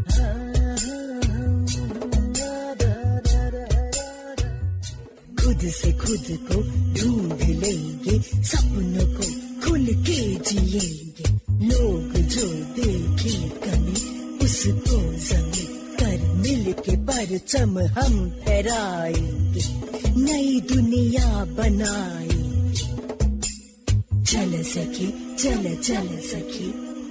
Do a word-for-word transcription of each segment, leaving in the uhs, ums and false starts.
खुद से खुद को ढूंढ लेंगे, सपनों को खुल के जिएंगे। लोग जो देखे कमी उसको जमी कर मिल के परचम हम फहराएंगे, नई दुनिया बनाएंगे। चल सखी चल चल सखी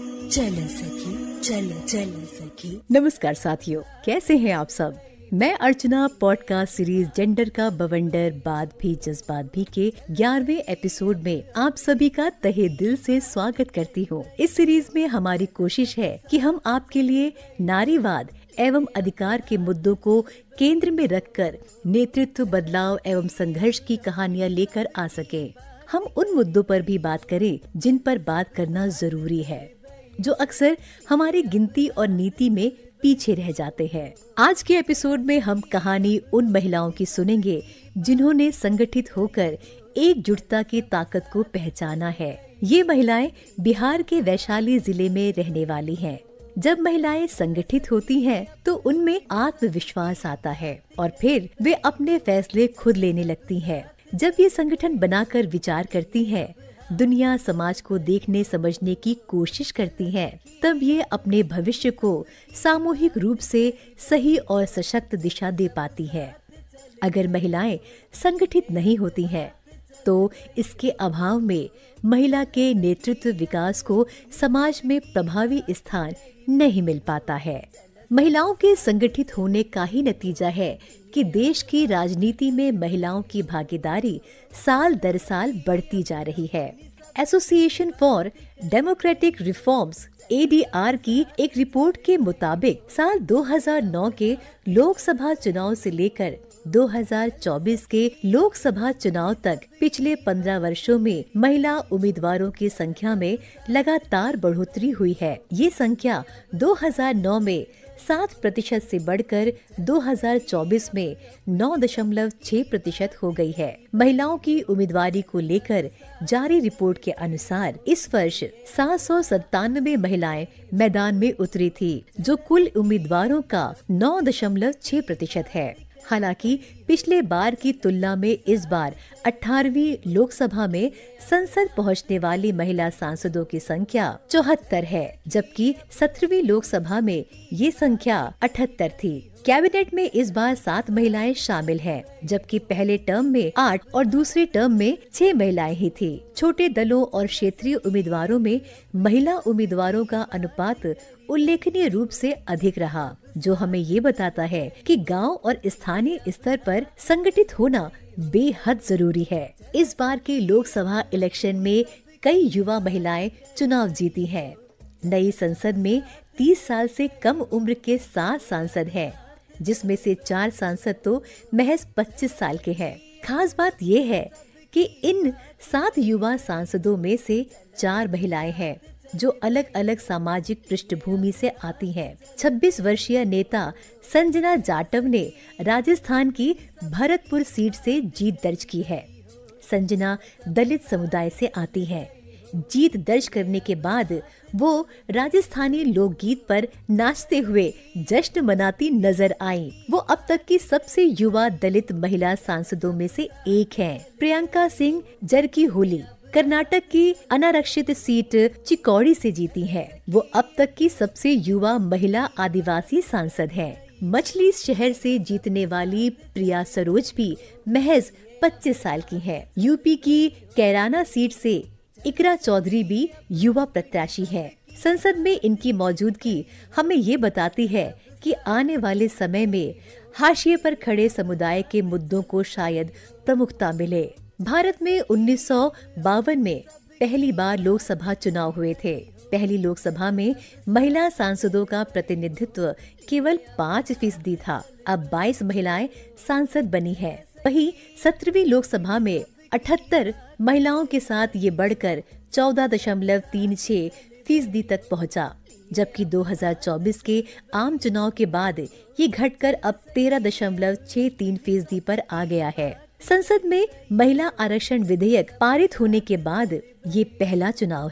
चल सखी चल चल सखी। नमस्कार साथियों, कैसे हैं आप सब। मैं अर्चना पॉडकास्ट सीरीज जेंडर का बवंडर बात भी जज्बात भी के ग्यारहवें एपिसोड में आप सभी का तहे दिल से स्वागत करती हूँ। इस सीरीज में हमारी कोशिश है कि हम आपके लिए नारीवाद एवं अधिकार के मुद्दों को केंद्र में रखकर नेतृत्व बदलाव एवं संघर्ष की कहानियाँ लेकर आ सके। हम उन मुद्दों पर भी बात करें जिन पर बात करना जरूरी है, जो अक्सर हमारी गिनती और नीति में पीछे रह जाते हैं। आज के एपिसोड में हम कहानी उन महिलाओं की सुनेंगे जिन्होंने संगठित होकर एकजुटता की ताकत को पहचाना है। ये महिलाएं बिहार के वैशाली जिले में रहने वाली हैं। जब महिलाएं संगठित होती हैं, तो उनमें आत्मविश्वास आता है और फिर वे अपने फैसले खुद लेने लगती हैं। जब ये संगठन बनाकर विचार करती हैं, दुनिया समाज को देखने समझने की कोशिश करती हैं, तब ये अपने भविष्य को सामूहिक रूप से सही और सशक्त दिशा दे पाती है। अगर महिलाएं संगठित नहीं होती हैं, तो इसके अभाव में महिला के नेतृत्व विकास को समाज में प्रभावी स्थान नहीं मिल पाता है। महिलाओं के संगठित होने का ही नतीजा है कि देश की राजनीति में महिलाओं की भागीदारी साल दर साल बढ़ती जा रही है। Association for Democratic Reforms A D R की एक रिपोर्ट के मुताबिक साल दो हज़ार नौ के लोकसभा चुनाव से लेकर दो हज़ार चौबीस के लोकसभा चुनाव तक पिछले पंद्रह वर्षों में महिला उम्मीदवारों की संख्या में लगातार बढ़ोतरी हुई है। ये संख्या दो हज़ार नौ में सात प्रतिशत से बढ़कर दो हज़ार चौबीस में नौ दशमलव छह प्रतिशत हो गई है। महिलाओं की उम्मीदवारी को लेकर जारी रिपोर्ट के अनुसार इस वर्ष सात सौ सत्तानवे महिलाएं मैदान में उतरी थी, जो कुल उम्मीदवारों का नौ दशमलव छह प्रतिशत है। हालांकि पिछले बार की तुलना में इस बार अठारहवीं लोकसभा में संसद पहुंचने वाली महिला सांसदों की संख्या चौहत्तर है, जबकि सत्रहवीं लोकसभा में ये संख्या अठहत्तर थी। कैबिनेट में इस बार सात महिलाएं शामिल हैं, जबकि पहले टर्म में आठ और दूसरे टर्म में छह महिलाएं ही थी। छोटे दलों और क्षेत्रीय उम्मीदवारों में महिला उम्मीदवारों का अनुपात उल्लेखनीय रूप से अधिक रहा, जो हमें ये बताता है कि गांव और स्थानीय स्तर पर संगठित होना बेहद जरूरी है। इस बार के लोकसभा इलेक्शन में कई युवा महिलाएं चुनाव जीती हैं। नई संसद में तीस साल से कम उम्र के सात सांसद हैं, जिसमें से चार सांसद तो महज पच्चीस साल के हैं। खास बात ये है कि इन सात युवा सांसदों में से चार महिलाएं हैं, जो अलग अलग सामाजिक पृष्ठभूमि से आती हैं। छब्बीस वर्षीय नेता संजना जाटव ने राजस्थान की भरतपुर सीट से जीत दर्ज की है। संजना दलित समुदाय से आती हैं। जीत दर्ज करने के बाद वो राजस्थानी लोकगीत पर नाचते हुए जश्न मनाती नजर आई। वो अब तक की सबसे युवा दलित महिला सांसदों में से एक हैं। प्रियंका सिंह जरकीहोली कर्नाटक की अनारक्षित सीट चिकौड़ी से जीती है। वो अब तक की सबसे युवा महिला आदिवासी सांसद हैं। मछली शहर से जीतने वाली प्रिया सरोज भी महज पच्चीस साल की हैं। यूपी की कैराना सीट से इकरा चौधरी भी युवा प्रत्याशी है। संसद में इनकी मौजूदगी हमें ये बताती है कि आने वाले समय में हाशिए पर खड़े समुदाय के मुद्दों को शायद प्रमुखता मिले। भारत में उन्नीस सौ बावन में पहली बार लोकसभा चुनाव हुए थे। पहली लोकसभा में महिला सांसदों का प्रतिनिधित्व केवल पाँच फीसदी था। अब बाईस महिलाएं सांसद बनी हैं। वहीं सत्रहवीं लोकसभा में अठहत्तर महिलाओं के साथ ये बढ़कर चौदह दशमलव तीन छह फीसदी तक पहुंचा, जबकि दो हज़ार चौबीस के आम चुनाव के बाद ये घटकर अब तेरह दशमलव छह तीन फीसदी पर आ गया है। संसद में महिला आरक्षण विधेयक पारित होने के बाद ये पहला चुनाव है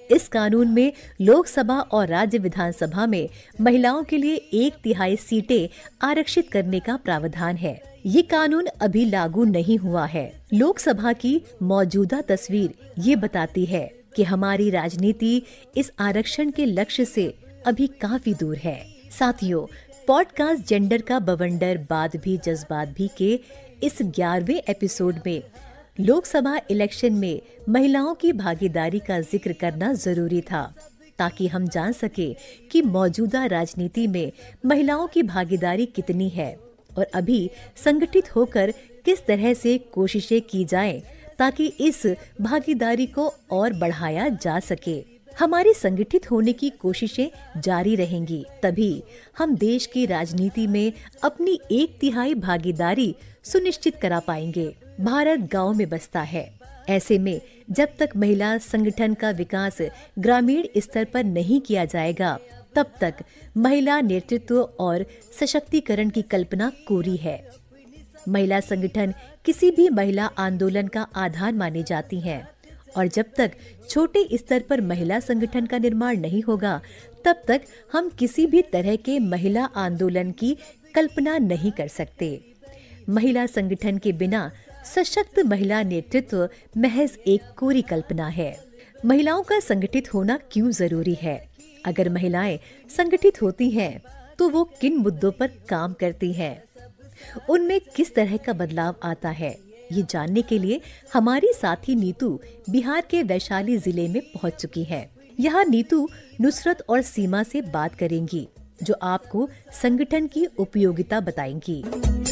इस कानून में लोकसभा और राज्य विधानसभा में महिलाओं के लिए एक तिहाई सीटें आरक्षित करने का प्रावधान है। ये कानून अभी लागू नहीं हुआ है। लोकसभा की मौजूदा तस्वीर ये बताती है कि हमारी राजनीति इस आरक्षण के लक्ष्य से अभी काफी दूर है। साथियों, पॉडकास्ट जेंडर का बवंडर बात भी जज्बात भी के इस ग्यारहवें एपिसोड में लोकसभा इलेक्शन में महिलाओं की भागीदारी का जिक्र करना जरूरी था, ताकि हम जान सके कि मौजूदा राजनीति में महिलाओं की भागीदारी कितनी है और अभी संगठित होकर किस तरह से कोशिशें की जाएं ताकि इस भागीदारी को और बढ़ाया जा सके। हमारी संगठित होने की कोशिशें जारी रहेंगी, तभी हम देश की राजनीति में अपनी एक तिहाई भागीदारी सुनिश्चित करा पाएंगे। भारत गांव में बसता है। ऐसे में जब तक महिला संगठन का विकास ग्रामीण स्तर पर नहीं किया जाएगा, तब तक महिला नेतृत्व और सशक्तिकरण की कल्पना कोरी है। महिला संगठन किसी भी महिला आंदोलन का आधार माने जाती हैं और जब तक छोटे स्तर पर महिला संगठन का निर्माण नहीं होगा, तब तक हम किसी भी तरह के महिला आंदोलन की कल्पना नहीं कर सकते। महिला संगठन के बिना सशक्त महिला नेतृत्व महज एक कोरी कल्पना है। महिलाओं का संगठित होना क्यों जरूरी है? अगर महिलाएं संगठित होती हैं, तो वो किन मुद्दों पर काम करती हैं? उनमें किस तरह का बदलाव आता है? ये जानने के लिए हमारी साथी नीतू बिहार के वैशाली जिले में पहुंच चुकी है। यहाँ नीतू नुसरत और सीमा से बात करेंगी, जो आपको संगठन की उपयोगिता बताएंगी।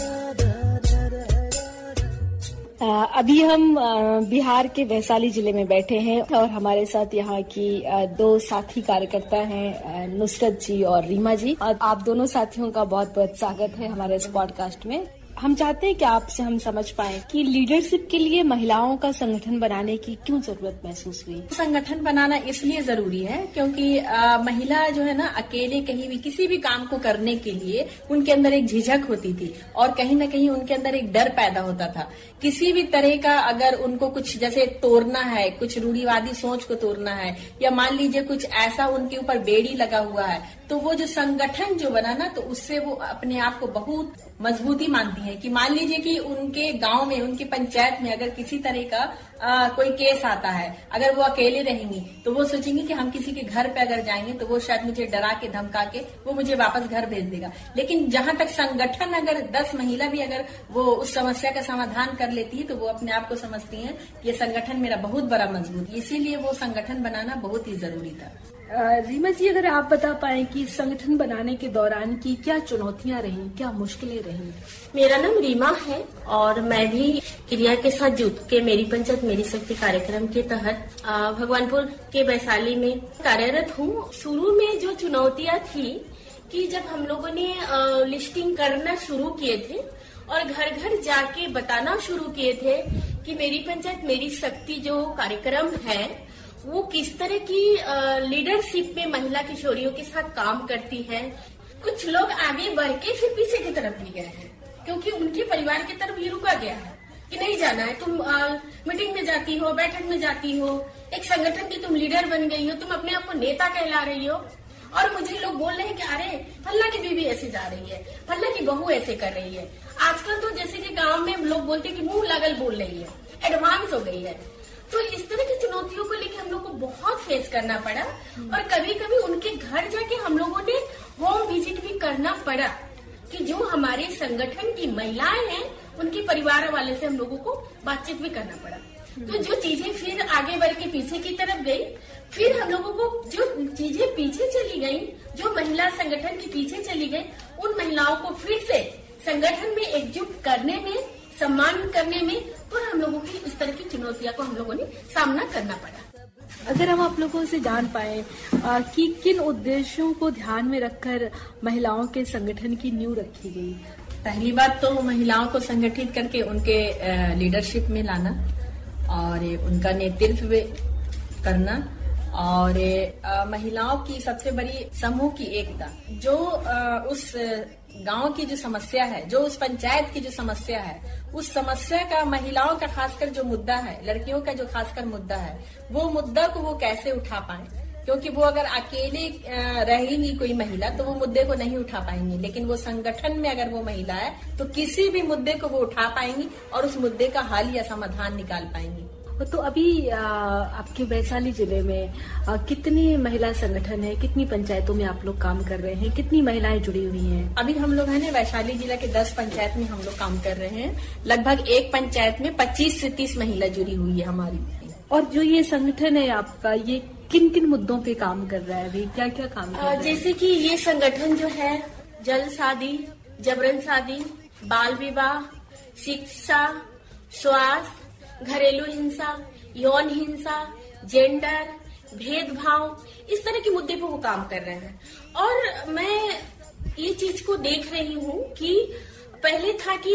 अभी हम बिहार के वैशाली जिले में बैठे हैं और हमारे साथ यहाँ की दो साथी कार्यकर्ता हैं, नुसरत जी और रीमा जी। और आप दोनों साथियों का बहुत बहुत स्वागत है हमारे इस पॉडकास्ट में। हम चाहते हैं कि आपसे हम समझ पाएं कि लीडरशिप के लिए महिलाओं का संगठन बनाने की क्यों जरूरत महसूस हुई। संगठन बनाना इसलिए जरूरी है क्योंकि आ, महिला जो है ना, अकेले कहीं भी किसी भी काम को करने के लिए उनके अंदर एक झिझक होती थी और कहीं ना कहीं उनके अंदर एक डर पैदा होता था। किसी भी तरह का अगर उनको कुछ जैसे तोड़ना है, कुछ रूढ़िवादी सोच को तोड़ना है, या मान लीजिए कुछ ऐसा उनके ऊपर बेड़ी लगा हुआ है, तो वो जो संगठन जो बना ना, तो उससे वो अपने आप को बहुत मजबूती मानती है। कि मान लीजिए कि उनके गांव में, उनकी पंचायत में अगर किसी तरह का आ, कोई केस आता है, अगर वो अकेले रहेंगी तो वो सोचेंगी कि हम किसी के घर पे अगर जाएंगे तो वो शायद मुझे डरा के धमका के वो मुझे वापस घर भेज देगा। लेकिन जहां तक संगठन, अगर दस महिला भी अगर वो उस समस्या का समाधान कर लेती है तो वो अपने आप को समझती हैं ये संगठन मेरा बहुत बड़ा मजबूत, इसीलिए वो संगठन बनाना बहुत ही जरूरी था। रीमा जी, अगर आप बता पाएं कि संगठन बनाने के दौरान की क्या चुनौतियां रही, क्या मुश्किलें रही? मेरा नाम रीमा है और मैं भी क्रिया के साथ जुट के मेरी पंचायत मेरी शक्ति कार्यक्रम के तहत भगवानपुर के वैशाली में कार्यरत हूँ। शुरू में जो चुनौतियां थी कि जब हम लोगों ने लिस्टिंग करना शुरू किए थे और घर घर जाके बताना शुरू किए थे कि मेरी पंचायत मेरी शक्ति जो कार्यक्रम है वो किस तरह की लीडरशिप में महिला किशोरियों के साथ काम करती है, कुछ लोग आगे बढ़ के फिर पीछे की तरफ भी गए हैं क्योंकि उनके परिवार की तरफ ये रुका गया है कि नहीं जाना है। तुम आ, मीटिंग में जाती हो, बैठक में जाती हो, एक संगठन की तुम लीडर बन गई हो, तुम अपने आप को नेता कहला रही हो और मुझे लोग बोल रहे हैं कि अरे फल्ला की बीवी ऐसे जा रही है, फल्ला की बहू ऐसे कर रही है। आजकल तो जैसे कि गाँव में लोग बोलते हैं कि मुंह लागल बोल रही है, एडवांस हो गई है। तो इस तरह की चुनौतियों को लेकर हम लोग को बहुत फेस करना पड़ा और कभी कभी उनके घर जाके हम लोगों ने होम विजिट भी करना पड़ा कि जो हमारे संगठन की महिलाएं हैं उनके परिवार वाले से हम लोगों को बातचीत भी करना पड़ा। तो जो चीजें फिर आगे बढ़ के पीछे की तरफ गई, फिर हम लोगों को जो चीजें पीछे चली गई, जो महिला संगठन के पीछे चली गई, उन महिलाओं को फिर से संगठन में एकजुट करने में, सम्मान करने में, तो हम लोगों की इस तरह की चुनौतियों को हम लोगों ने सामना करना पड़ा। अगर हम आप लोगों से जान पाए कि किन उद्देश्यों को ध्यान में रखकर महिलाओं के संगठन की नींव रखी गई? पहली बात तो महिलाओं को संगठित करके उनके लीडरशिप में लाना और उनका नेतृत्व करना और आ, महिलाओं की सबसे बड़ी समूह की एकता, जो आ, उस गांव की जो समस्या है, जो उस पंचायत की जो समस्या है, उस समस्या का महिलाओं का खासकर जो मुद्दा है, लड़कियों का जो खासकर मुद्दा है, वो मुद्दा को वो कैसे उठा पाए, क्योंकि वो अगर अकेले रहेंगी कोई महिला तो वो मुद्दे को नहीं उठा पाएंगी, लेकिन वो संगठन में अगर वो महिला है तो किसी भी मुद्दे को वो उठा पाएंगी और उस मुद्दे का हल या समाधान निकाल पाएंगी। तो अभी आ, आपके वैशाली जिले में आ, कितनी महिला संगठन है, कितनी पंचायतों में आप लोग काम कर रहे हैं, कितनी महिलाएं जुड़ी हुई हैं? अभी हम लोग है ना वैशाली जिला के दस पंचायत में हम लोग काम कर रहे हैं। लगभग एक पंचायत में पच्चीस से तीस महिला जुड़ी हुई है हमारी। और जो ये संगठन है आपका, ये किन किन मुद्दों पे काम कर रहा है अभी, क्या क्या काम कर रहा है? जैसे कि ये संगठन जो है जल शादी, जबरन शादी, बाल विवाह, शिक्षा, स्वास्थ्य, घरेलू हिंसा, यौन हिंसा, जेंडर, भेदभाव, इस तरह के मुद्दे पर वो काम कर रहे हैं। और मैं ये चीज को देख रही हूँ कि पहले था कि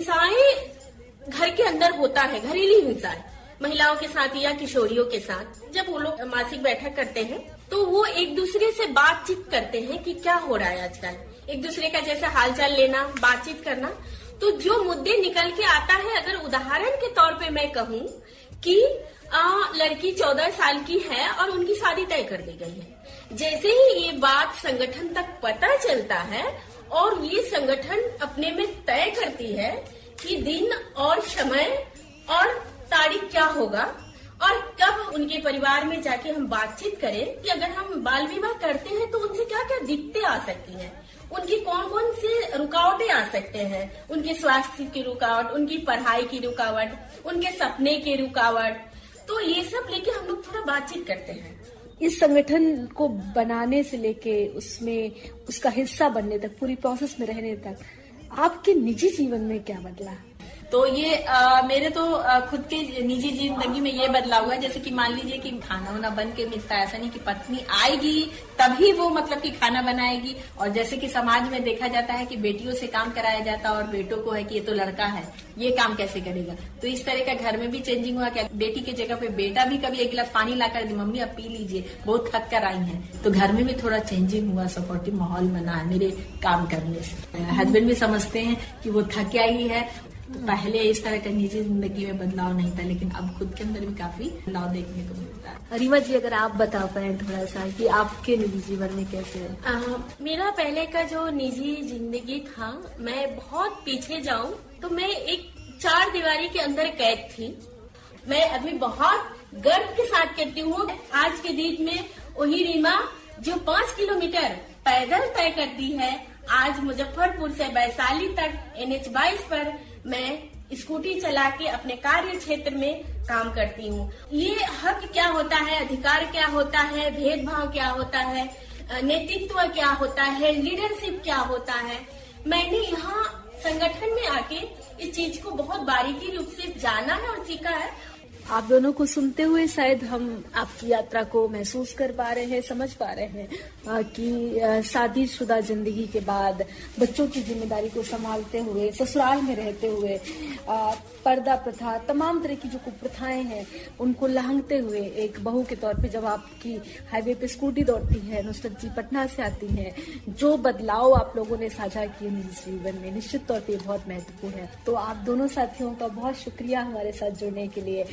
हिंसाएं घर के अंदर होता है, घरेलू हिंसाएं महिलाओं के साथ या किशोरियों के साथ। जब वो लोग मासिक बैठक करते हैं तो वो एक दूसरे से बातचीत करते हैं कि क्या हो रहा है आजकल, एक दूसरे का जैसे हालचाल लेना, बातचीत करना। तो जो मुद्दे निकल के आता है, अगर उदाहरण के तौर पे मैं कहूँ कि आ, लड़की चौदह साल की है और उनकी शादी तय कर दी गई है, जैसे ही ये बात संगठन तक पता चलता है और ये संगठन अपने में तय करती है कि दिन और समय और तारीख क्या होगा और कब उनके परिवार में जाके हम बातचीत करें कि अगर हम बाल विवाह करते हैं तो उनसे क्या क्या दिक्कतें आ सकती हैं, उनकी कौन कौन से रुकावटें आ सकते हैं, उनके स्वास्थ्य की रुकावट, उनकी पढ़ाई की रुकावट, उनके सपने की रुकावट, तो ये सब लेके हम लोग थोड़ा बातचीत करते हैं। इस संगठन को बनाने से लेके उसमें उसका हिस्सा बनने तक, पूरी प्रोसेस में रहने तक आपके निजी जीवन में क्या बदला? तो ये आ, मेरे तो आ, खुद के निजी जिंदगी में ये बदलाव हुआ, जैसे कि मान लीजिए कि खाना वाना बन के मिलता है, ऐसा नहीं कि पत्नी आएगी तभी वो मतलब कि खाना बनाएगी। और जैसे कि समाज में देखा जाता है कि बेटियों से काम कराया जाता है और बेटों को है कि ये तो लड़का है, ये काम कैसे करेगा। तो इस तरह का घर में भी चेंजिंग हुआ, क्या बेटी की जगह पे बेटा भी कभी एक गिलास पानी ला कर दी, मम्मी अब पी लीजिए, बहुत थक कर आई है। तो घर में भी थोड़ा चेंजिंग हुआ, सपोर्टिव माहौल बना है मेरे काम करने से। हस्बैंड भी समझते हैं कि वो थक आई है। तो पहले इस तरह का निजी जिंदगी में बदलाव नहीं था, लेकिन अब खुद के अंदर भी काफी बदलाव देखने को मिलता है। रीमा जी, अगर आप बता पाए थोड़ा सा कि आपके निजी जीवन में कैसे है? आ, मेरा पहले का जो निजी जिंदगी था, मैं बहुत पीछे जाऊं तो मैं एक चार दीवारी के अंदर कैद थी। मैं अभी बहुत गर्व के साथ कहती हूँ, आज के दिन में वही रीमा जो पाँच किलोमीटर पैदल तय करती है, आज मुजफ्फरपुर से वैशाली तक एन एच बाईस पर मैं स्कूटी चला के अपने कार्य क्षेत्र में काम करती हूँ। ये हक क्या होता है, अधिकार क्या होता है, भेदभाव क्या होता है, नेतृत्व क्या होता है, लीडरशिप क्या होता है, मैंने यहाँ संगठन में आके इस चीज को बहुत बारीकी रूप से जाना है और सीखा है। आप दोनों को सुनते हुए शायद हम आपकी यात्रा को महसूस कर पा रहे हैं, समझ पा रहे हैं कि शादीशुदा जिंदगी के बाद बच्चों की जिम्मेदारी को संभालते हुए, ससुराल में रहते हुए, आ, पर्दा प्रथा, तमाम तरह की जो कुप्रथाएं हैं उनको लांघते हुए एक बहू के तौर पे जब आपकी हाईवे पे स्कूटी दौड़ती है, नुसरत जी पटना से आती हैं, जो बदलाव आप लोगों ने साझा किए निजी जीवन में, निश्चित तौर पे बहुत महत्वपूर्ण है। तो आप दोनों साथियों का बहुत शुक्रिया हमारे साथ जुड़ने के लिए।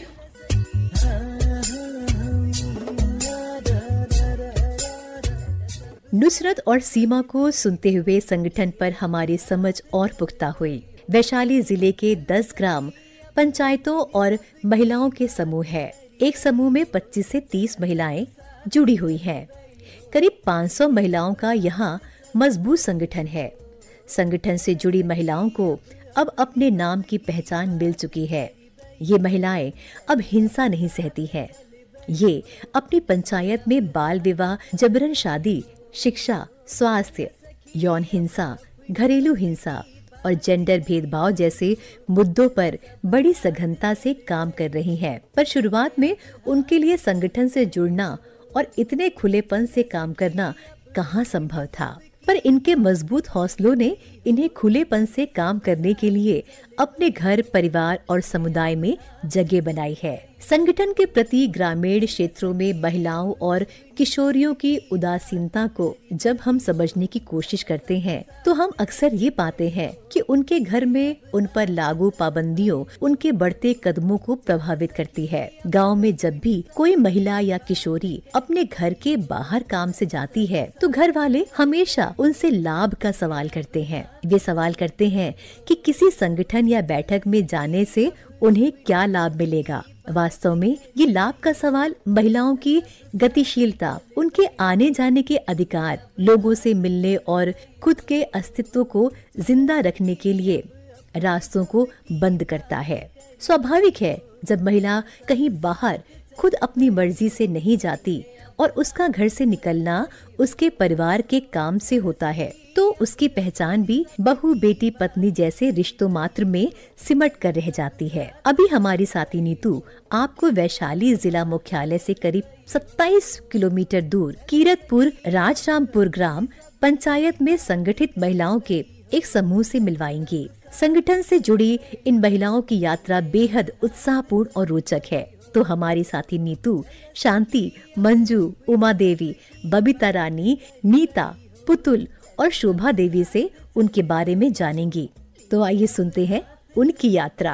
नुसरत और सीमा को सुनते हुए संगठन पर हमारी समझ और पुख्ता हुई। वैशाली जिले के दस ग्राम पंचायतों और महिलाओं के समूह है। एक समूह में पच्चीस से तीस महिलाएं जुड़ी हुई हैं। करीब पाँच सौ महिलाओं का यहाँ मजबूत संगठन है। संगठन से जुड़ी महिलाओं को अब अपने नाम की पहचान मिल चुकी है। ये महिलाएं अब हिंसा नहीं सहती हैं। ये अपनी पंचायत में बाल विवाह, जबरन शादी, शिक्षा, स्वास्थ्य, यौन हिंसा, घरेलू हिंसा और जेंडर भेदभाव जैसे मुद्दों पर बड़ी सघनता से काम कर रही हैं। पर शुरुआत में उनके लिए संगठन से जुड़ना और इतने खुलेपन से काम करना कहाँ संभव था। पर इनके मजबूत हौसलों ने इन्हें खुलेपन से काम करने के लिए अपने घर, परिवार और समुदाय में जगह बनाई है। संगठन के प्रति ग्रामीण क्षेत्रों में महिलाओं और किशोरियों की उदासीनता को जब हम समझने की कोशिश करते हैं तो हम अक्सर ये पाते हैं कि उनके घर में उन पर लागू पाबंदियों उनके बढ़ते कदमों को प्रभावित करती है। गांव में जब भी कोई महिला या किशोरी अपने घर के बाहर काम से जाती है तो घर वाले हमेशा उनसे लाभ का सवाल करते हैं। वे सवाल करते हैं कि किसी संगठन या बैठक में जाने से उन्हें क्या लाभ मिलेगा। वास्तव में ये लाभ का सवाल महिलाओं की गतिशीलता, उनके आने जाने के अधिकार, लोगों से मिलने और खुद के अस्तित्व को जिंदा रखने के लिए रास्तों को बंद करता है। स्वाभाविक है जब महिला कहीं बाहर खुद अपनी मर्जी से नहीं जाती और उसका घर से निकलना उसके परिवार के काम से होता है तो उसकी पहचान भी बहू, बेटी, पत्नी जैसे रिश्तों मात्र में सिमट कर रह जाती है। अभी हमारी साथी नीतू आपको वैशाली जिला मुख्यालय से करीब सत्ताईस किलोमीटर दूर कीरतपुर राजरामपुर ग्राम पंचायत में संगठित महिलाओं के एक समूह से मिलवाएंगी। संगठन से जुड़ी इन महिलाओं की यात्रा बेहद उत्साहपूर्ण और रोचक है। तो हमारी साथी नीतू शांति, मंजू, उमा देवी, बबीता रानी, नीता, पुतुल और शोभा देवी से उनके बारे में जानेंगी। तो आइए सुनते हैं उनकी यात्रा।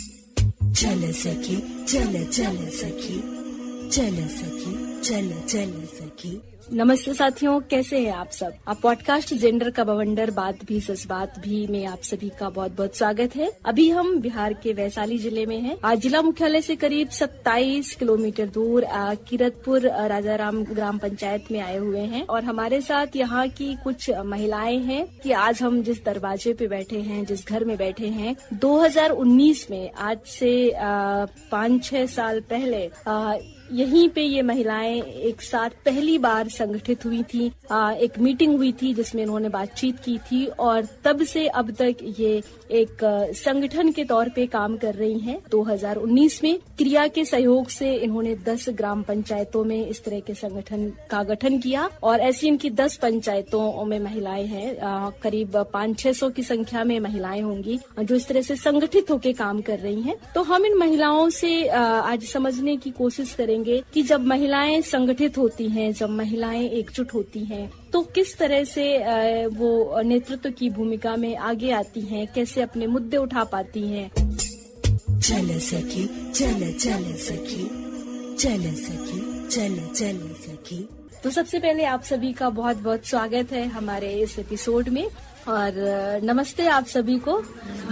चल सखी चल चल सखी चल सखी चल चल सखी। नमस्ते साथियों, कैसे हैं आप सब। आप पॉडकास्ट जेंडर का बवंडर बात भी सच बात भी में आप सभी का बहुत बहुत स्वागत है। अभी हम बिहार के वैशाली जिले में हैं। आज जिला मुख्यालय से करीब सत्ताईस किलोमीटर दूर कीरतपुर राजाराम ग्राम पंचायत में आए हुए हैं और हमारे साथ यहाँ की कुछ महिलाएं हैं कि आज हम जिस दरवाजे पे बैठे हैं, जिस घर में बैठे हैं, दो हज़ार उन्नीस में आज से पाँच छह साल पहले आ, यहीं पे ये महिलाएं एक साथ पहली बार संगठित हुई थी। आ, एक मीटिंग हुई थी जिसमें इन्होंने बातचीत की थी और तब से अब तक ये एक संगठन के तौर पे काम कर रही हैं। दो हज़ार उन्नीस में क्रिया के सहयोग से इन्होंने दस ग्राम पंचायतों में इस तरह के संगठन का गठन किया और ऐसी इनकी दस पंचायतों में महिलाएं हैं। आ, करीब पाँच छह सौ की संख्या में महिलाएं होंगी जो इस तरह से संगठित होकर काम कर रही हैं। तो हम इन महिलाओं से आ, आज समझने की कोशिश करेंगे कि जब महिलाएं संगठित होती हैं, जब महिलाएं एकजुट होती हैं तो किस तरह से वो नेतृत्व की भूमिका में आगे आती हैं, कैसे अपने मुद्दे उठा पाती हैं। चल सखी चल चल सखी चल सखी चल चल सखी। तो सबसे पहले आप सभी का बहुत बहुत स्वागत है हमारे इस एपिसोड में और नमस्ते आप सभी को।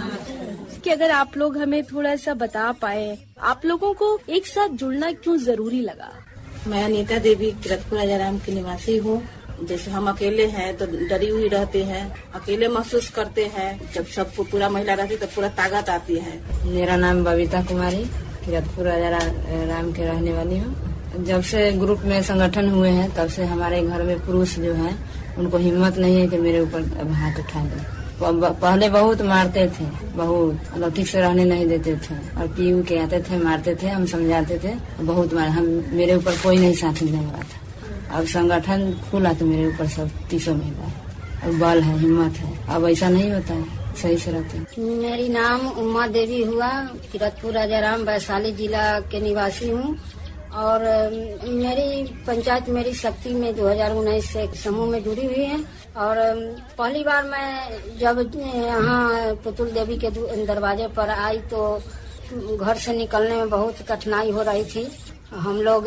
कि अगर आप लोग हमें थोड़ा सा बता पाए, आप लोगों को एक साथ जुड़ना क्यों जरूरी लगा। मैं नीता देवी कीरतपुर राजाराम की निवासी हूँ। जैसे हम अकेले हैं तो डरी हुई रहते हैं, अकेले महसूस करते हैं। जब सबको पूरा महिला रहती तो पूरा ताकत आती है। मेरा नाम बबीता कुमारी, कीरतपुर राजाराम के रहने वाली हूँ। जब से ग्रुप में संगठन हुए हैं तब से हमारे घर में पुरुष जो हैं उनको हिम्मत नहीं है कि मेरे ऊपर हाथ उठाएंगे। पहले बहुत मारते थे, बहुत मतलब ठीक से रहने नहीं देते थे और पी के आते थे, मारते थे, हम समझाते थे, बहुत मार। हम मेरे ऊपर कोई नहीं साथ देने वाला था। अब संगठन खुला तो मेरे ऊपर सब तीसों महिला अब बल है, हिम्मत है। अब ऐसा नहीं होता है, सही से रहते हैं। मेरी नाम उमा देवी हुआ, कीरतपुर राजाराम वैशाली जिला के निवासी हूँ और मेरी पंचायत मेरी शक्ति में दो हज़ार उन्नीस से समूह में जुड़ी हुई है। और पहली बार मैं जब यहाँ पुतुल देवी के दरवाजे पर आई तो घर से निकलने में बहुत कठिनाई हो रही थी। हम लोग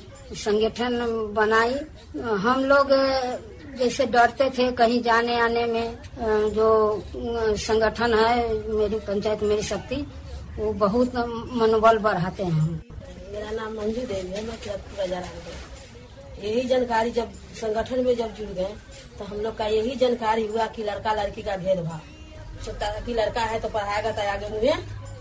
संगठन बनाई। हम लोग जैसे डरते थे कहीं जाने आने में। जो संगठन है मेरी पंचायत मेरी शक्ति, वो बहुत मनोबल बढ़ाते हैं। मेरा नाम मंजू देवी है, मैं कीरतपुर राजाराम हूँ। यही जानकारी जब संगठन में जब जुड़ गए तो हम लोग का यही जानकारी हुआ कि लड़का लड़की का भेदभाव, सोचता था कि लड़का है तो पढ़ाएगा तो आगे में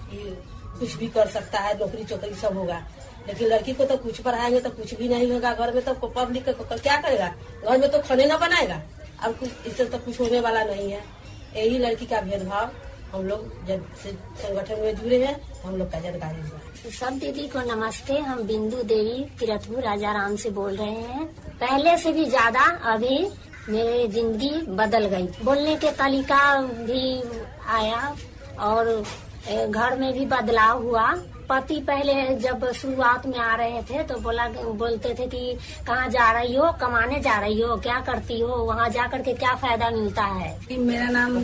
कुछ भी कर सकता है, नौकरी चौकरी सब होगा, लेकिन लड़की को तो कुछ पढ़ाएंगे तो कुछ भी नहीं होगा। घर में तो पढ़ लिख कर क्या करेगा, घर में तो खाने न बनाएगा। अब कुछ इससे तो कुछ होने वाला नहीं है। यही लड़की का भेदभाव हम लोग जब से संगठन में जुड़े हैं हम लोग का जानकारी हुआ। सब दीदी को नमस्ते। हम बिंदु देवी कीरतपुर राजाराम से बोल रहे हैं। पहले से भी ज्यादा अभी मेरी जिंदगी बदल गई। बोलने के तरीका भी आया और घर में भी बदलाव हुआ पति पहले जब शुरुआत में आ रहे थे तो बोला बोलते थे कि कहाँ जा रही हो, कमाने जा रही हो, क्या करती हो, वहाँ जा करके क्या फायदा मिलता है। मेरा नाम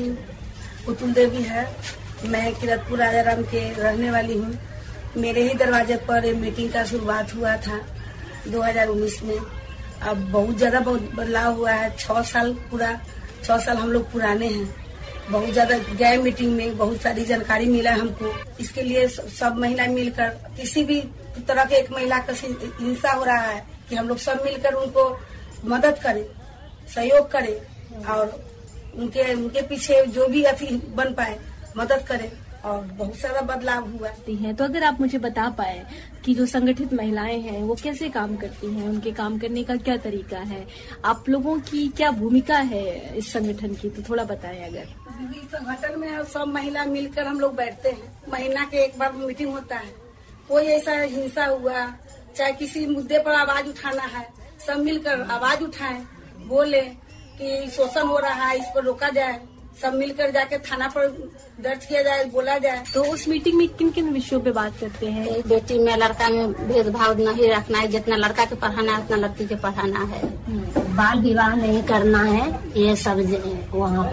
पुतुल देवी है, मैं किरतपुर राजाराम के रहने वाली हूँ। मेरे ही दरवाजे पर मीटिंग का शुरुआत हुआ था दो हज़ार उन्नीस में। अब बहुत ज्यादा बहुत बदलाव हुआ है। छह साल पूरा छह साल हम लोग पुराने हैं। बहुत ज्यादा गए मीटिंग में, बहुत सारी जानकारी मिला हमको। इसके लिए सब महिला मिलकर, किसी भी तरह के एक महिला का हिंसा हो रहा है कि हम लोग सब मिलकर उनको मदद करें, सहयोग करें और उनके उनके पीछे जो भी अति बन पाए मदद करें। और बहुत सारा बदलाव हुआ है। तो अगर आप मुझे बता पाए कि जो संगठित महिलाएं हैं वो कैसे काम करती हैं, उनके काम करने का क्या तरीका है, आप लोगों की क्या भूमिका है इस संगठन की, तो थोड़ा बताएं। अगर संगठन में सब महिला मिलकर हम लोग बैठते हैं, महीना के एक बार मीटिंग होता है। कोई ऐसा हिंसा हुआ, चाहे किसी मुद्दे पर आवाज उठाना है, सब मिलकर आवाज उठाएं, बोले कि शोषण हो रहा है, इस पर रोका जाए। सब मिलकर जाके थाना पर दर्ज किया जाए, बोला जाए। तो उस मीटिंग में किन किन विषयों पे बात करते हैं? बेटी में लड़का में भेदभाव नहीं रखना है, जितना लड़का के पढ़ाना है उतना लड़की के पढ़ाना है, बाल विवाह नहीं करना है, ये सब वहाँ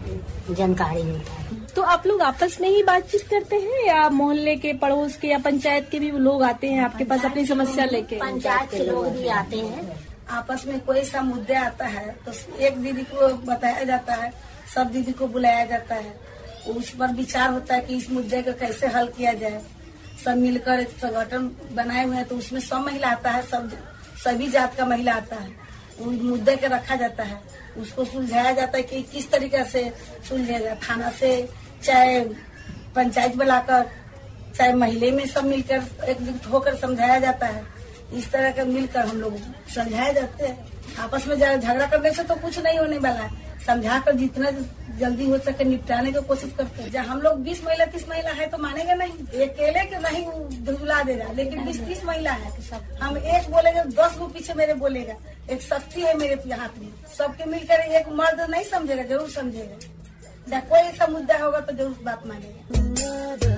पे जानकारी होता है। तो आप लोग आपस में ही बातचीत करते हैं या मोहल्ले के, पड़ोस के या पंचायत के भी लोग आते हैं आपके पास अपनी समस्या लेके? पंचायत के लोग भी आते हैं। आपस में कोई सा मुद्दे आता है तो एक दीदी को बताया जाता है, सब दीदी को बुलाया जाता है, उस पर विचार होता है कि इस मुद्दे को कैसे हल किया जाए। सब मिलकर एक संगठन बनाए हुए हैं तो उसमें सब महिला आता है, सब सभी जात का महिला आता है। उन मुद्दे के रखा जाता है, उसको सुलझाया जाता है कि किस तरीके से सुलझेगा। थाना से चाहे पंचायत बुलाकर, चाहे महीने में सब मिलकर एकजुट होकर समझाया जाता है। इस तरह का मिलकर हम लोग समझाए जाते हैं। आपस में झगड़ा करने से तो कुछ नहीं होने वाला है, समझा कर जितना जल्दी हो सके निपटाने की कोशिश करते हैं। जब हम लोग बीस महिला तीस महिला है तो मानेगा नहीं, एक अकेले के नहीं धुला देगा, लेकिन बीस तीस महिला है हम एक बोलेंगे दस को पीछे मेरे बोलेगा। एक शक्ति है मेरे हाथ में, सबके मिलकर एक मर्द नहीं समझेगा, जरूर समझेगा। जब कोई ऐसा मुद्दा होगा तो जरूर बात मानेगा।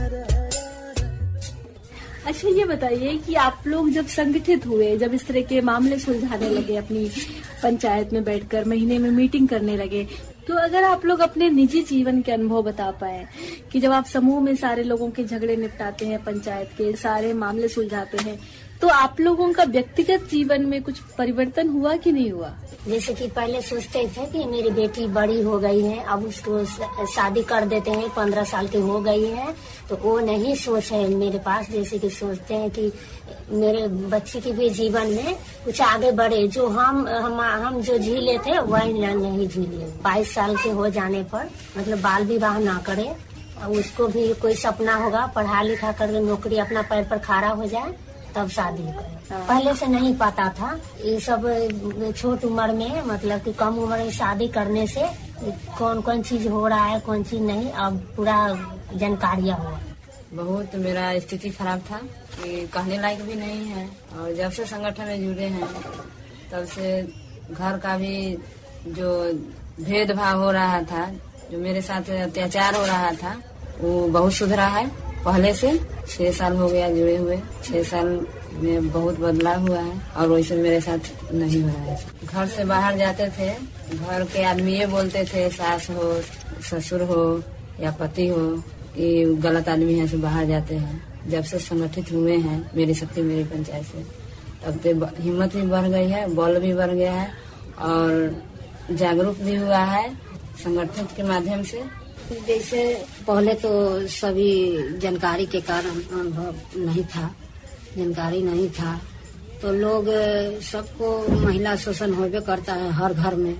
अच्छा, ये बताइए कि आप लोग जब संगठित हुए, जब इस तरह के मामले सुलझाने लगे, अपनी पंचायत में बैठकर महीने में मीटिंग करने लगे, तो अगर आप लोग अपने निजी जीवन के अनुभव बता पाए कि जब आप समूह में सारे लोगों के झगड़े निपटाते हैं, पंचायत के सारे मामले सुलझाते हैं, तो आप लोगों का व्यक्तिगत जीवन में कुछ परिवर्तन हुआ कि नहीं हुआ? जैसे कि पहले सोचते थे कि मेरी बेटी बड़ी हो गई है, अब उसको शादी कर देते हैं, पंद्रह साल की हो गई है, तो वो नहीं सोच है मेरे पास। जैसे कि सोचते हैं कि मेरे बच्चे के भी जीवन में कुछ आगे बढ़े, जो हम हम, हम जो झीले थे वही नहीं झीले। बाईस साल के हो जाने पर मतलब बाल विवाह ना करे, उसको भी कोई सपना होगा, पढ़ा लिखा कर नौकरी अपना पैर पर खड़ा हो जाए, तब शादी करें। पहले से नहीं पता था ये सब। छोट उम्र में मतलब कि कम उम्र में शादी करने से कौन कौन चीज हो रहा है, कौन चीज नहीं, अब पूरा जानकारियाँ हुआ। बहुत मेरा स्थिति खराब था कि कहने लायक भी नहीं है। और जब से संगठन में जुड़े हैं तब से घर का भी जो भेदभाव हो रहा था, जो मेरे साथ अत्याचार हो रहा था, वो बहुत सुधरा है पहले से। छह साल हो गया जुड़े हुए, छह साल में बहुत बदलाव हुआ है और वैसे मेरे साथ नहीं हो रहा है। घर से बाहर जाते थे, घर के आदमी ये बोलते थे, सास हो, ससुर हो या पति हो, ये गलत आदमी है, से बाहर जाते हैं। जब से संगठित हुए हैं मेरी शक्ति मेरी पंचायत से, तब से हिम्मत भी बढ़ गई है, बल भी बढ़ गया है और जागरूक भी हुआ है संगठन के माध्यम से। जैसे पहले तो सभी जानकारी के कारण अनुभव नहीं था, जानकारी नहीं था तो लोग सबको महिला शोषण होबे करता है हर घर में।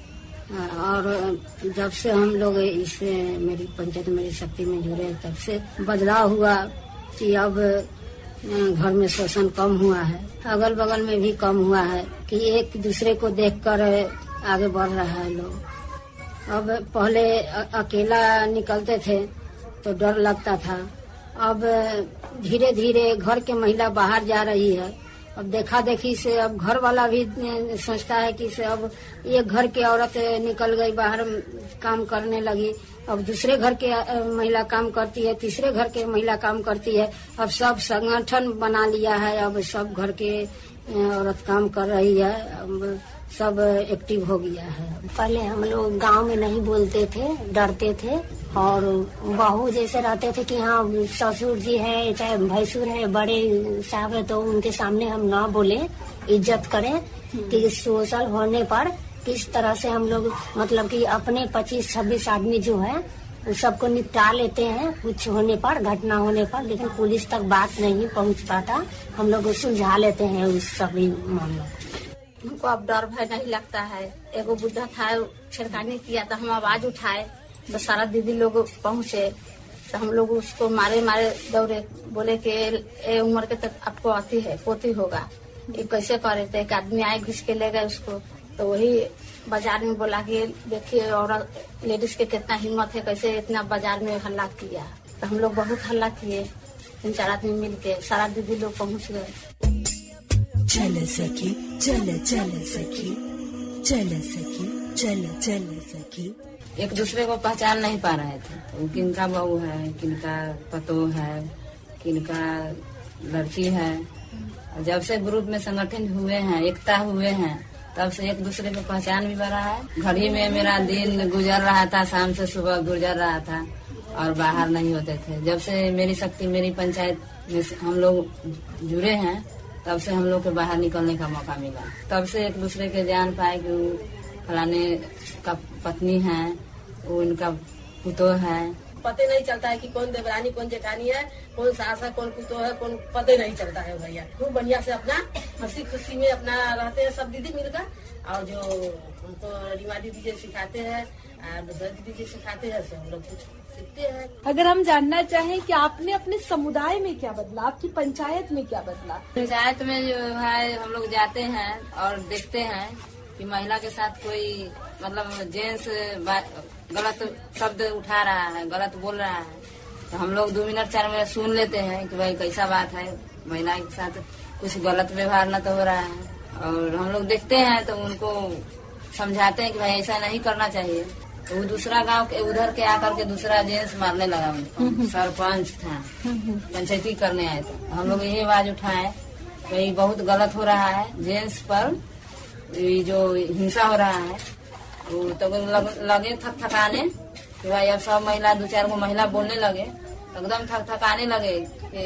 और जब से हम लोग इससे मेरी पंचायत मेरी शक्ति में जुड़े, तब से बदलाव हुआ कि अब घर में शोषण कम हुआ है, अगल बगल में भी कम हुआ है कि एक दूसरे को देखकर आगे बढ़ रहा है लोग। अब पहले अकेला निकलते थे तो डर लगता था, अब धीरे धीरे घर के महिला बाहर जा रही है अब देखा देखी से अब घर वाला भी सोचता है कि से अब एक घर की औरत निकल गई बाहर काम करने लगी, अब दूसरे घर के महिला काम करती है, तीसरे घर के महिला काम करती है, अब सब संगठन बना लिया है, अब सब घर के औरत काम कर रही है, अब सब एक्टिव हो गया है। पहले हम लोग गांव में नहीं बोलते थे, डरते थे और बहू जैसे रहते थे कि हाँ ससुर जी है चाहे भैंसुर है बड़े साहब है तो उनके सामने हम ना बोले, इज्जत करें कि सोशल होने पर किस तरह से हम लोग मतलब कि अपने पच्चीस छब्बीस आदमी जो है सबको निपटा लेते हैं कुछ होने पर, घटना होने पर, लेकिन पुलिस तक बात नहीं पहुंच पाता, हम लोग सुलझा लेते हैं उस सभी मामलों। हमको अब डर भय नहीं लगता है। एगो बुढ़ा था छिड़काने किया तो हम आवाज उठाए तो सारा दीदी लोग पहुँचे तो हम लोग उसको मारे मारे दौड़े, बोले कि ए उम्र के तक आपको आती है पोती होगा, ये कैसे करे थे। एक आदमी आए घुस के ले गए उसको, तो वही बाजार में बोला कि देखिए औरत लेडीज के कितना हिम्मत है, कैसे इतना बाजार में हल्ला किया। तो हम लोग बहुत हल्ला किए, तीन चार आदमी मिल के सारा दीदी लोग पहुँच गए। चल सखी चल चल सखी चल सखी चल चल सखी। एक दूसरे को पहचान नहीं पा रहे थे, किनका बहू है, किनका पतो है, किनका लड़की है। जब से ग्रुप में संगठन हुए हैं, एकता हुए हैं, तब से एक दूसरे को पहचान भी बढ़ा है। घड़ी में मेरा दिन गुजर रहा था, शाम से सुबह गुजर रहा था और बाहर नहीं होते थे। जब से मेरी शक्ति मेरी पंचायत में हम लोग जुड़े हैं, तब से हम लोग के बाहर निकलने का मौका मिला। तब से एक दूसरे के जान पाए कि फलाने का पत्नी है, वो इनका पुतो है। पते नहीं चलता है कि कौन देवरानी कौन जेठानी है, कौन सास है, कौन पुतो है, कौन पते नहीं चलता है भैया। खूब बढ़िया से अपना हंसी खुशी में अपना रहते हैं सब दीदी मिलकर। और जो हमको रीमा दीदी जी सिखाते हैं, दीदी जी सिखाते हैं, हम लोग कुछ सीखते हैं। अगर हम जानना चाहें कि आपने अपने समुदाय में क्या बदला, आपकी पंचायत में क्या बदला? पंचायत में जो है हम लोग जाते हैं और देखते हैं कि महिला के साथ कोई मतलब जेंट्स गलत शब्द उठा रहा है, गलत बोल रहा है, तो हम लोग दो मिनट चार मिनट सुन लेते हैं कि भाई कैसा बात है, महिला के साथ कुछ गलत व्यवहार न तो हो रहा है। और हम लोग देखते हैं तो उनको समझाते हैं कि भाई ऐसा नहीं करना चाहिए। तो वो दूसरा गांव के उधर के आकर के दूसरा जेंट्स मारने लगा उनको। सरपंच था, पंचायती करने आए थे, हम लोग यही आवाज उठाए भाई बहुत गलत हो रहा है, जेंट्स पर ये जो हिंसा हो रहा है। वो तो लग, लगे थक थकाने कि भाई अब सब महिला दो चार गो महिला बोलने लगे, एकदम थक थकाने लगे कि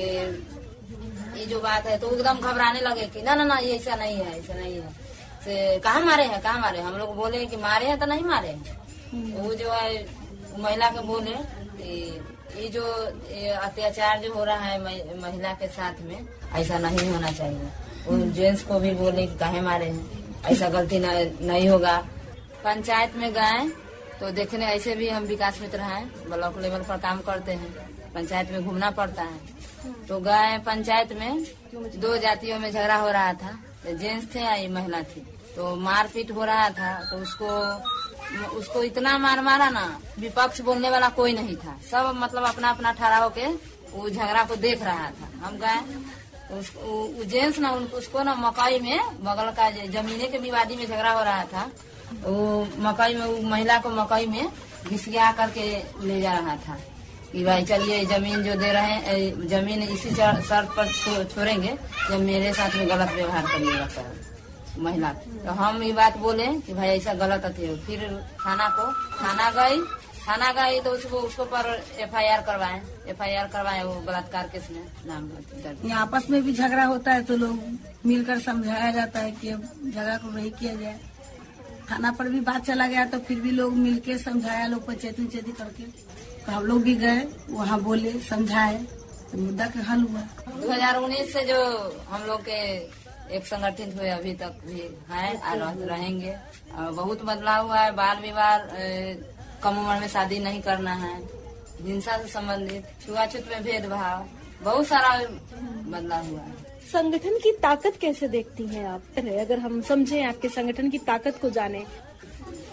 ये जो बात है, तो एकदम घबराने लगे कि ना ना ना ये ऐसा नहीं है, ऐसा नहीं है, से कहाँ मारे हैं कहाँ मारे। हम लोग बोले कि मारे हैं तो नहीं मारे हैं। वो जो है महिला के बोले ये जो अत्याचार जो हो रहा है महिला के साथ में, ऐसा नहीं होना चाहिए। वो जेंट्स को भी बोले कि काहे मारे हैं, ऐसा गलती नहीं होगा। पंचायत में गए तो देखने, ऐसे भी हम विकास मित्र हैं, ब्लॉक लेवल पर काम करते हैं, पंचायत में घूमना पड़ता है। तो गए पंचायत में, दो जातियों में झगड़ा हो रहा था, जेंट्स थे या महिला थी, तो मारपीट हो रहा था। तो उसको उसको इतना मार मारा ना, विपक्ष बोलने वाला कोई नहीं था, सब मतलब अपना अपना ठहरा होके वो झगड़ा को देख रहा था। हम गए तो उसको जेंट्स ना उनको उसको ना मकई में, बगल का जमीने के विवादी में झगड़ा हो रहा था, वो मकई में वो महिला को मकई में घिसिया करके ले जा रहा था कि भाई चलिए जमीन जो दे रहे हैं, जमीन इसी शर्त पर छोड़ेंगे जब मेरे साथ में गलत व्यवहार करिएगा सर महिला। तो हम ये बात बोले कि भाई ऐसा गलत है। फिर थाना को थाना गई थाना गई तो उसको उसको पर एफ आई आर करवाए एफ आई आर करवाए वो बलात्कार केस में नाम दर्ज। आपस में भी झगड़ा होता है तो लोग मिलकर समझाया जाता है कि अब झगड़ा को नहीं किया जाए। थाना पर भी बात चला गया तो फिर भी लोग मिलके समझाया, लोग पंचायती उचेती करके। तो हम लोग भी गए वहाँ, बोले समझाए, तो मुद्दा का हल हुआ। दो हजार उन्नीस से जो हम लोग के एक संगठित हुए अभी तक भी है और रहेंगे। बहुत बदलाव हुआ है। बाल विवाह, कम उम्र में शादी नहीं करना है, हिंसा से संबंधित, छुआछूत में भेदभाव, बहुत सारा बदलाव हुआ है। संगठन की ताकत कैसे देखती हैं आप? अगर हम समझें आपके संगठन की ताकत को जाने।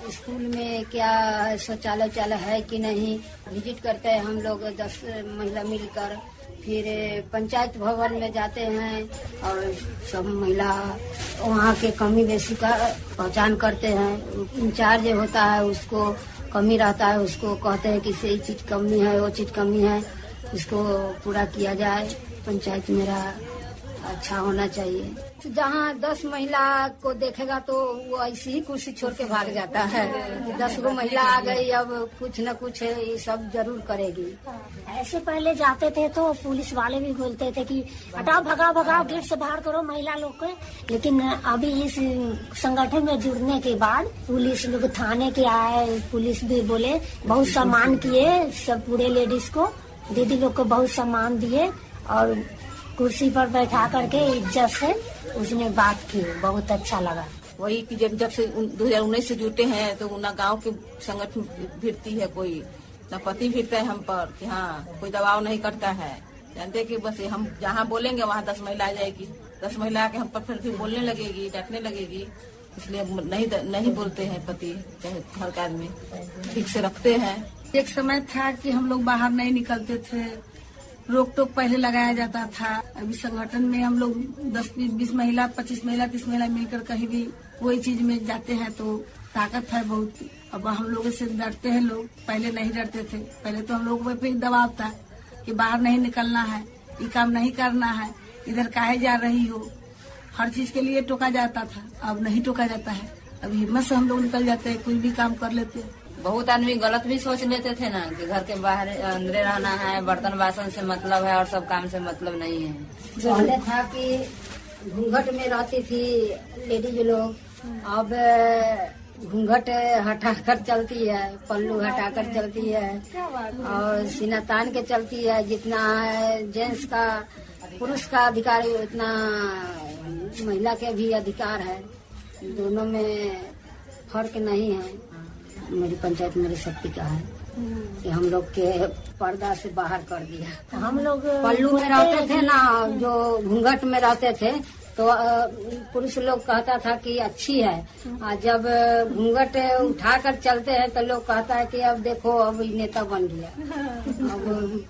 स्कूल में क्या शौचालय उचालय है कि नहीं, विजिट करते हैं हम लोग दस महिला मिलकर। फिर पंचायत भवन में जाते हैं और सब महिला वहाँ के कमी बेसी का पहचान करते हैं। इंचार्ज होता है, उसको कमी रहता है, उसको कहते हैं कि ये चीज कमी है, वो चीज कमी है, इसको पूरा किया जाए। पंचायत मेरा अच्छा होना चाहिए। जहाँ दस महिला को देखेगा तो वो ऐसी ही कुर्सी छोड़ के भाग जाता है कि दस गो महिला आ गई, अब कुछ न कुछ ये सब जरूर करेगी। ऐसे पहले जाते थे तो पुलिस वाले भी बोलते थे कि हटाओ, भगाओ भगाओ, गेट से बाहर करो महिला लोग को। लेकिन अभी इस संगठन में जुड़ने के बाद पुलिस लोग थाने के आए, पुलिस भी बोले, बहुत सम्मान किए सब पूरे लेडीज को, दीदी लोग को बहुत सम्मान दिए और कुर्सी पर बैठा करके इज्जत से उसने बात की, बहुत अच्छा लगा। वही कि जब जब से दो हजार उन्नीस से जुटे हैं तो ना गांव के संगठन भिड़ती है कोई, ना पति भिड़ता है हम पर कि हाँ कोई दबाव नहीं करता है। जानते कि बस हम जहाँ बोलेंगे वहाँ दस महिला आ जाएगी, दस महिला आके हम पर फिर भी बोलने लगेगी, डांटने लगेगी, इसलिए नहीं नहीं बोलते हैं पति चाहे हर कार्य में ठीक से रखते हैं। एक समय था कि हम लोग बाहर नहीं निकलते थे, रोक टोक पहले लगाया जाता था। अभी संगठन में हम लोग दस बीस महिला, पच्चीस महिला, तीस महिला मिलकर कहीं भी कोई चीज में जाते हैं तो ताकत है बहुत। अब हम लोगों से डरते हैं लोग, पहले नहीं डरते थे। पहले तो हम लोगों पे दबाव था कि बाहर नहीं निकलना है, ये काम नहीं करना है, इधर काहे जा रही हो, हर चीज के लिए टोका जाता था। अब नहीं टोका जाता है, अब हिम्मत से हम लोग निकल जाते हैं, कोई भी काम कर लेते हैं। बहुत आदमी गलत भी सोच लेते थे ना कि घर के बाहर अंदर रहना है, बर्तन बासन से मतलब है और सब काम से मतलब नहीं है। पहले था कि घूंघट में रहती थी लेडीज लोग, अब घूंघट हटाकर चलती है, पल्लू हटाकर चलती है और सीना तान के चलती है। जितना जेंट्स का पुरुष का अधिकार है उतना महिला के भी अधिकार है, दोनों में फर्क नहीं है। मेरी पंचायत मेरी शक्ति का है कि हम लोग के पर्दा से बाहर कर दिया। हम लोग पल्लू में रहते थे ना, जो घूंघट में रहते थे तो पुरुष लोग कहता था कि अच्छी है, और जब घूंघट उठाकर चलते हैं तो लोग कहता है कि अब देखो अब नेता बन गया, अब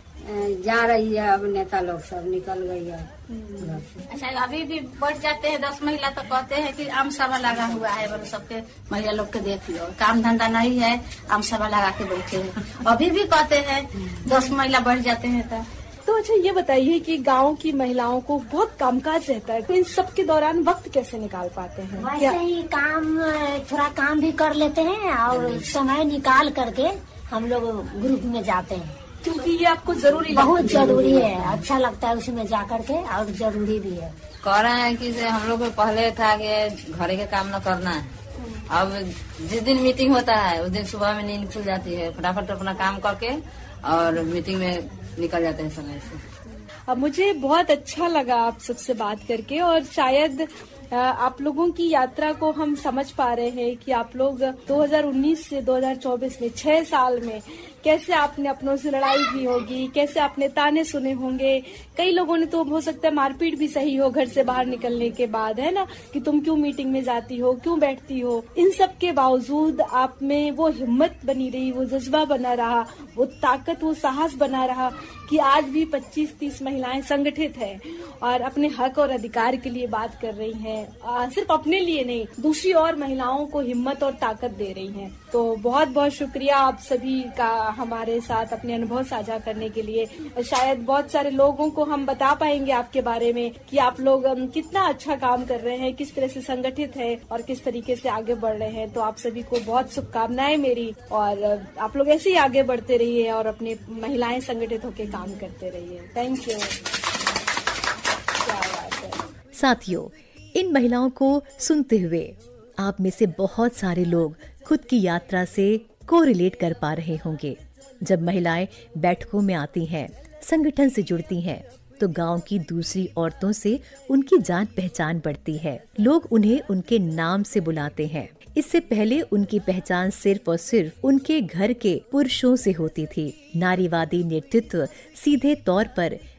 जा रही है, अब नेता लोग सब निकल गई है। अच्छा, अभी भी बढ़ जाते हैं दस महिला तो कहते हैं कि आम सभा लगा हुआ है, बोलो सबके महिला लोग के देख लो, काम धंधा नहीं है, आम सभा लगा के बैठे हैं। अभी भी कहते हैं दस महिला बढ़ जाते हैं तो तो अच्छा ये बताइए कि गांव की महिलाओं को बहुत कामकाज रहता है, तो इन सब के दौरान वक्त कैसे निकाल पाते हैं? वैसे ही काम, थोड़ा काम भी कर लेते हैं और समय निकाल करके हम लोग ग्रुप में जाते हैं, क्योंकि ये आपको जरूरी, बहुत जरूरी है, अच्छा लगता है उसमें जा करके और जरूरी भी है। कह रहे हैं कि से हम लोग को पहले था कि घर के काम न करना है, अब जिस दिन मीटिंग होता है उस दिन सुबह में नींद खुल जाती है, फटाफट अपना काम करके और मीटिंग में निकल जाते हैं समय से। अब मुझे बहुत अच्छा लगा आप सबसे बात करके, और शायद आप लोगों की यात्रा को हम समझ पा रहे हैं कि आप लोग दो हज़ार उन्नीस से दो हज़ार चौबीस में छह साल में कैसे आपने अपनों से लड़ाई की होगी, कैसे आपने ताने सुने होंगे। कई लोगों ने तो हो सकता है मारपीट भी सही हो घर से बाहर निकलने के बाद, है ना, कि तुम क्यों मीटिंग में जाती हो, क्यों बैठती हो। इन सब के बावजूद आप में वो हिम्मत बनी रही, वो जज्बा बना रहा, वो ताकत, वो साहस बना रहा कि आज भी पच्चीस तीस महिलाएं संगठित हैं और अपने हक और अधिकार के लिए बात कर रही हैं। आ, सिर्फ अपने लिए नहीं, दूसरी और महिलाओं को हिम्मत और ताकत दे रही हैं। तो बहुत बहुत शुक्रिया आप सभी का हमारे साथ अपने अनुभव साझा करने के लिए। शायद बहुत सारे लोगों को हम बता पाएंगे आपके बारे में कि आप लोग कितना अच्छा काम कर रहे हैं, किस तरह से संगठित है और किस तरीके से आगे बढ़ रहे हैं। तो आप सभी को बहुत शुभकामनाएं मेरी, और आप लोग ऐसे ही आगे बढ़ते रहिए और अपने महिलाएं संगठित होकर काम करते रहिए। Thank you. क्या बात है। साथियों, इन महिलाओं को सुनते हुए आप में से बहुत सारे लोग खुद की यात्रा से को रिलेट कर पा रहे होंगे। जब महिलाएं बैठकों में आती हैं, संगठन से जुड़ती हैं, तो गांव की दूसरी औरतों से उनकी जान पहचान बढ़ती है। लोग उन्हें उनके नाम से बुलाते हैं। इससे पहले उनकी पहचान सिर्फ और सिर्फ उनके घर के पुरुषों से होती थी। नारीवादी नेतृत्व सीधे तौर पर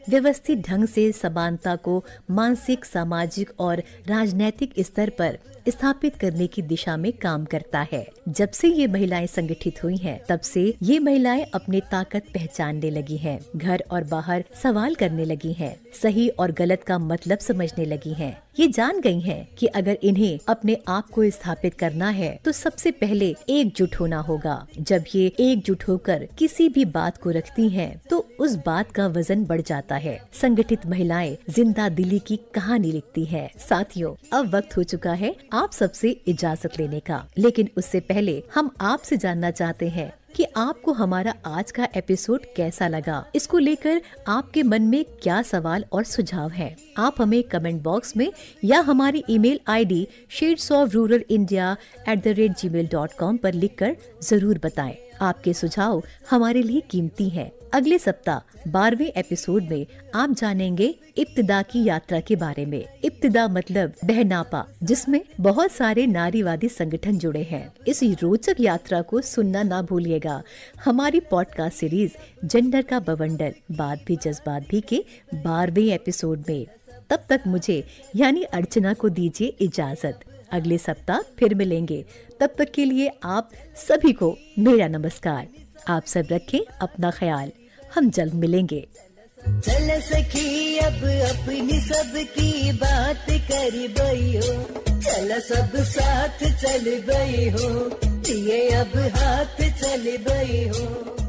व्यवस्थित ढंग से समानता को मानसिक, सामाजिक और राजनैतिक स्तर पर स्थापित करने की दिशा में काम करता है। जब से ये महिलाएं संगठित हुई हैं, तब से ये महिलाएं अपनी ताकत पहचानने लगी हैं, घर और बाहर सवाल करने लगी हैं, सही और गलत का मतलब समझने लगी हैं। ये जान गई हैं कि अगर इन्हें अपने आप को स्थापित करना है तो सबसे पहले एकजुट होना होगा। जब ये एकजुट होकर किसी भी बात को रखती हैं, तो उस बात का वजन बढ़ जाता है। संगठित महिलाएं जिंदा दिली की कहानी लिखती हैं। साथियों, अब वक्त हो चुका है आप सबसे इजाजत लेने का, लेकिन उससे पहले हम आपसे जानना चाहते हैं कि आपको हमारा आज का एपिसोड कैसा लगा। इसको लेकर आपके मन में क्या सवाल और सुझाव हैं? आप हमें कमेंट बॉक्स में या हमारी email ID shades of rural India at the rate Gmail dot com पर लिखकर जरूर बताएं। आपके सुझाव हमारे लिए कीमती हैं। अगले सप्ताह बारहवें एपिसोड में आप जानेंगे इब्तिदा की यात्रा के बारे में। इब्तिदा मतलब बहनापा, जिसमें बहुत सारे नारीवादी संगठन जुड़े हैं। इस रोचक यात्रा को सुनना ना भूलिएगा हमारी पॉडकास्ट सीरीज जेंडर का बवंडर बात भी जज्बात भी के बारहवें एपिसोड में। तब तक मुझे यानी अर्चना को दीजिए इजाजत। अगले सप्ताह फिर मिलेंगे। तब तक के लिए आप सभी को मेरा नमस्कार। आप सब रखें अपना ख्याल। हम जल्द मिलेंगे। चल सखी अब अपनी सबकी बात कर बई हो, चल सब साथ चल बई हो, ये अब हाथ चल बई हो।